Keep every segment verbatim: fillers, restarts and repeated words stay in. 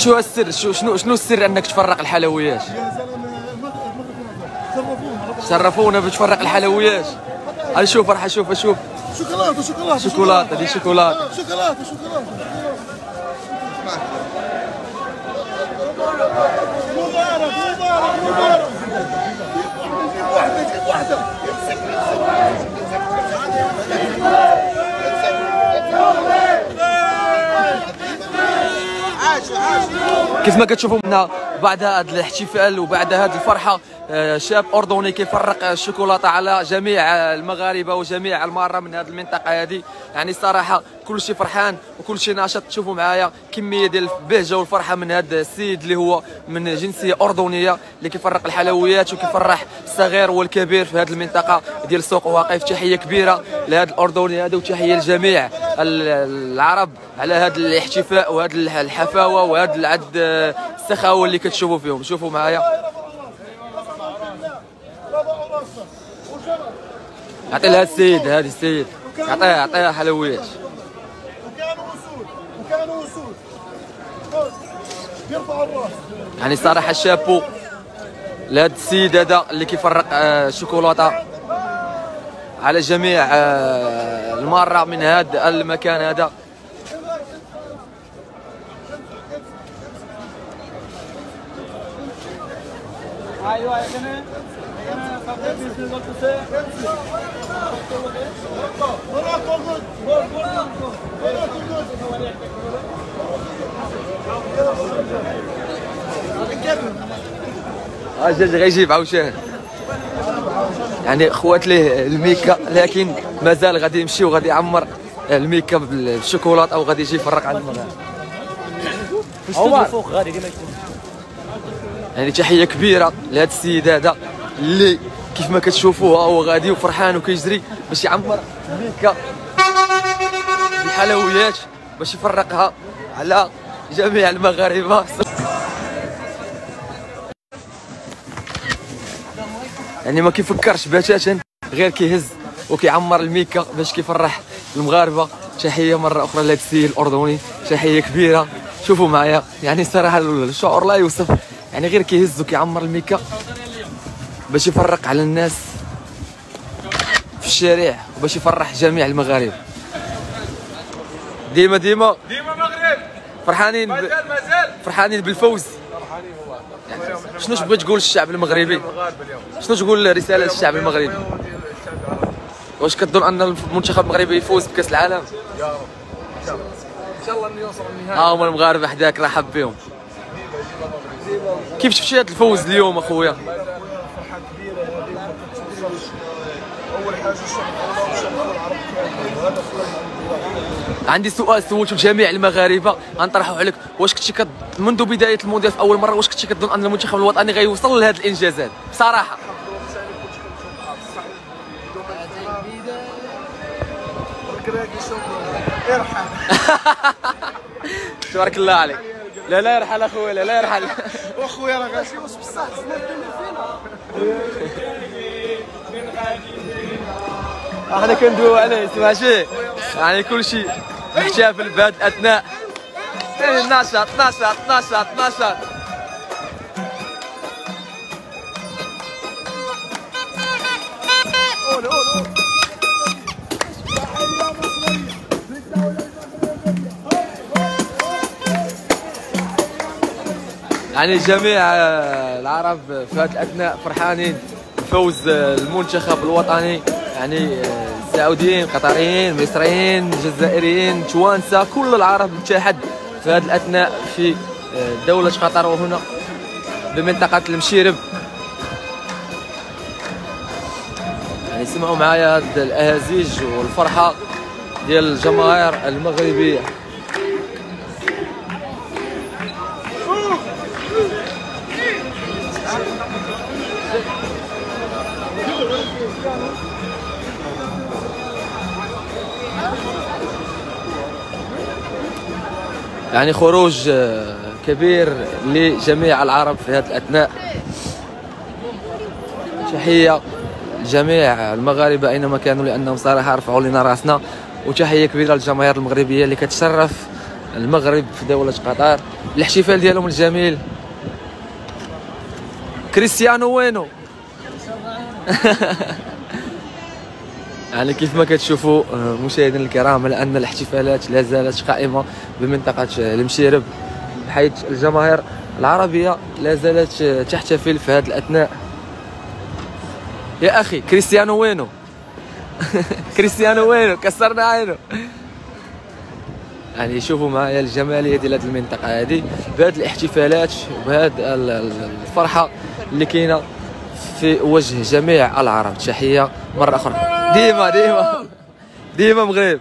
شو السر؟ شو شنو شنو السر انك تفرق الحلويات؟ شرفونا بتفرق الحلويات. هاي شوف راح اشوف اشوف شوكولاته شوكولاته شوكولاته دي شوكولاته شوكولاته شوكولاته مبارك مبارك مبارك. جيب واحدة جيب واحدة. كيف ما كتشوفوا منا بعد هذا الاحتفال وبعد هذه الفرحه شاب اردني كيفرق الشوكولاته على جميع المغاربه وجميع الماره من هذه المنطقه هذه. يعني الصراحه كل شيء فرحان وكل شيء ناشط. تشوفوا معايا كميه ديال البهجه والفرحه من هذا السيد اللي هو من جنسيه اردنيه اللي كيفرق الحلويات وكيفرح الصغير والكبير في هذه المنطقه ديال سوق واقف. تحيه كبيره لهذا الاردني هذا وتحيه لجميع العرب على هذا الاحتفاء وهذه الحفاوه وهذا العد السخاوه اللي كتشوفوا فيهم. شوفوا معايا عطي لها السيد هذه السيد عطيها عطيها حلويات. وكانوا وسود وكانوا وسود يرفعوا الراس. يعني صراحه الشابو لهذا السيد هذا اللي كيفرق الشوكولاته على جميع الماره من هذا المكان هذا. ايوه يا جماعه الدجاج غيجيب عاوشان. يعني خوات ليه الميكا لكن مازال غادي يمشي وغادي يعمر الميكا بالشوكولاته او غادي يجي يفرق على المغاربه. هو فوق غادي ديما. يعني تحيه كبيره لهذا السيد هذا اللي كيف ما كتشوفوه هو غادي وفرحان وكيجري باش يعمر الميكا بالحلويات باش يفرقها على جميع المغاربه. يعني ما كيفكرش بتاتا غير كيهز وكيعمر الميكا باش كيفرح المغاربه. تحيه مره اخرى لهذا السيد الاردني تحيه كبيره. شوفوا معايا يعني صراحه الشعور لا يوصف. يعني غير كيهز وكيعمر الميكا باش يفرق على الناس في الشارع وباش يفرح جميع المغاربه. ديما ديما ديما مغرب فرحانين ب... مازال مازال فرحانين بالفوز. فرحانين والله. يعني شنو تبغي تقول للشعب المغربي؟ شنو تقول رساله للشعب المغربي؟ واش كتظن ان المنتخب المغربي يفوز بكاس العالم؟ يا رب ان شاء الله ان شاء الله انه يوصل النهائي. ها هما المغاربه حداك رحب بهم. كيف شفتي هذا الفوز اليوم اخويا؟ فرحه كبيره هذه ما كتوصلش. اول حاجه شكر الله وشكر العرب وهذا خلال. عندي سؤال سولته لجميع المغاربه غنطرحه عليك. واش كنتي كت... منذ بدايه المونديال في اول مره واش كنتي كتظن ان المنتخب الوطني غيوصل لهذه الانجازات بصراحه؟ ارحل. تبارك الله عليك. لا لا يرحل اخويا لا لا يرحل. واخويا راه غاشي واش بصح احنا كندويو عليه ماشي يعني كل شيء نحتفل بهذا الاثناء. نشاط نشاط نشاط نشاط. يعني جميع العرب في هذا الاثناء فرحانين بفوز المنتخب الوطني. يعني السعوديين قطريين مصريين جزائريين توانسه كل العرب اتحد في هذا الاثناء في دوله قطر وهنا بمنطقه المشيرب. يعني سمعوا معايا هاد الاهازيج والفرحه ديال الجماهير المغربيه. يعني خروج كبير لجميع العرب في هذا الأثناء. تحية لجميع المغاربة أينما كانوا لأنهم صراحة رفعوا لنا راسنا. وتحية كبيرة للجماهير المغربية اللي كتشرف المغرب في دولة قطر الاحتفال ديالهم الجميل. كريستيانو وينو؟ يعني كيف ما كتشوفوا مشاهدينا الكرام، على ان الاحتفالات لا زالت قائمة بمنطقة المشيرب، حيث الجماهير العربية لا زالت تحتفل في هذه الأثناء. يا أخي كريستيانو وينو؟ كريستيانو وينو؟ كسرنا عينه. يعني شوفوا معايا الجماليه ديال هذه المنطقه هذه بهذه الاحتفالات وبهذه الفرحه اللي كاينه في وجه جميع العرب. تحيه مره اخرى. ديما ديما ديما مغرب.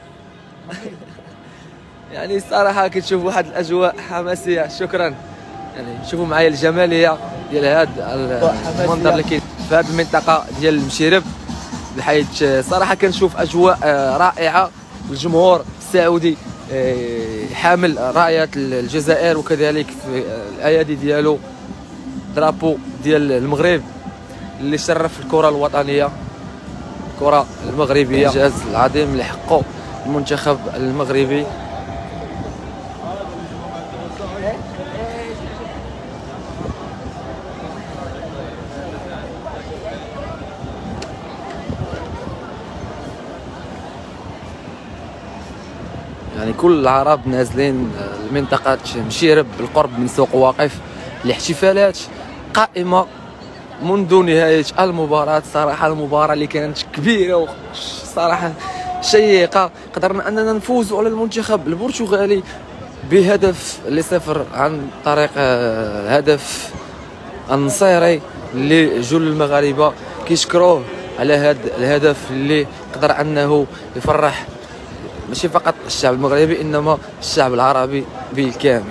يعني الصراحه كتشوف واحد الاجواء حماسيه. شكرا. يعني شوفوا معايا الجماليه ديال هذا المنظر اللي كاين في هذه المنطقه ديال المشيرب، بحيث صراحه كنشوف اجواء رائعه. الجمهور السعودي حامل رايه الجزائر، وكذلك في الايادي ديالو درابو ديال المغرب اللي شرف الكره الوطنيه، الكره المغربيه. الانجاز العظيم اللي حققه المنتخب المغربي. يعني كل العرب نازلين لمنطقة مشيرب بالقرب من سوق واقف. الاحتفالات قائمة منذ نهاية المباراة. صراحة المباراة اللي كانت كبيرة صراحة شيقة، قدرنا أننا نفوز على المنتخب البرتغالي بهدف لصفر عن طريق هدف النصيري اللي جل المغاربة كيشكروه على هذا الهدف اللي قدر أنه يفرح ماشي فقط الشعب المغربي انما الشعب العربي بالكامل.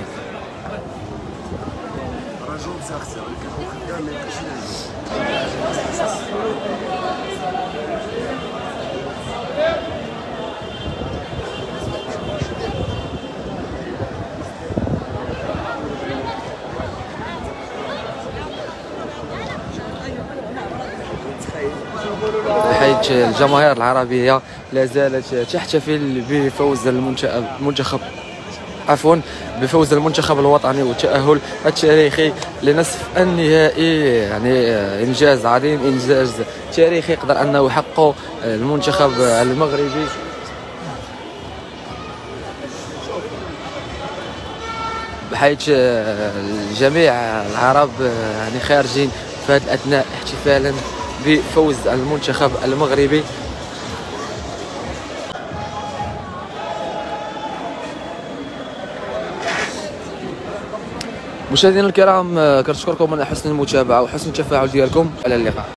حيث الجماهير العربية لا زالت تحتفل بفوز المنتخب عفوا بفوز المنتخب الوطني والتأهل التاريخي لنصف النهائي. يعني إنجاز عظيم، إنجاز تاريخي قدر أنه يحققه المنتخب المغربي. بحيث جميع العرب يعني خارجين في هذه الأثناء احتفالا بفوز المنتخب المغربي. مشاهدينا الكرام، كنشكركم على حسن المتابعة وحسن التفاعل ديالكم. على اللقاء.